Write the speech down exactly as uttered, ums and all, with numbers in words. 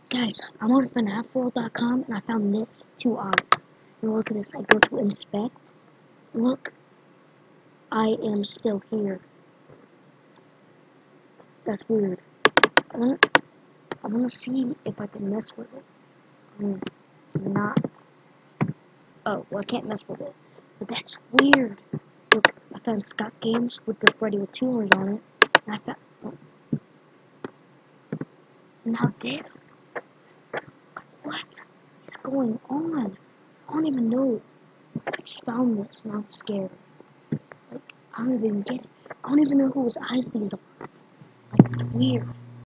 Guys, I'm on F N A F world dot com and I found this. Two eyes. And look at this. I go to inspect. Look. I am still here. That's weird. I wanna, I wanna see if I can mess with it. I'm not. Oh, well, I can't mess with it. But that's weird. Look, I found Scott Games with the Freddy with tumors on it. And I found. Oh. Now this. What is going on? I don't even know. I just found this and I'm scared. Like, I don't even get it. I don't even know whose eyes these are. Like, it's weird.